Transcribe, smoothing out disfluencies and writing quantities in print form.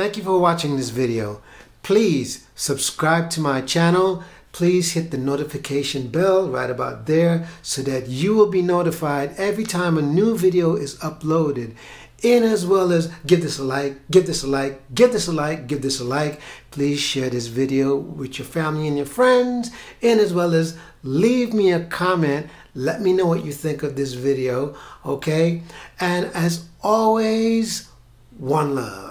Thank you for watching this video. Please subscribe to my channel. Please hit the notification bell right about there so that you will be notified every time a new video is uploaded. And as well as give this a like, give this a like, give this a like, give this a like. Please share this video with your family and your friends. And as well as leave me a comment. Let me know what you think of this video, okay? And as always, one love.